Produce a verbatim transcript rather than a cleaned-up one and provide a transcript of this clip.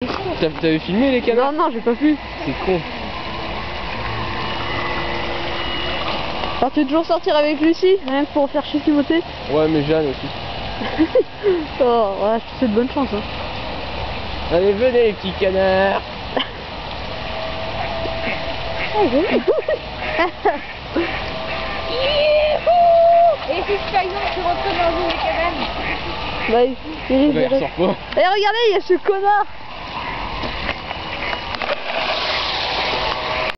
T'avais filmé les canards? Non, non, j'ai pas pu. C'est con. Alors tu veux toujours sortir avec Lucie, rien que pour faire chier Timothée? Ouais, mais Jeanne aussi. Oh, ouais, je te souhaite bonne chance. Hein. Allez, venez les petits canards. Et si par exemple tu rentres dans une cabane? Bah, il, il risque Bah, de... il ressort pas. Eh, regardez, il y a ce connard.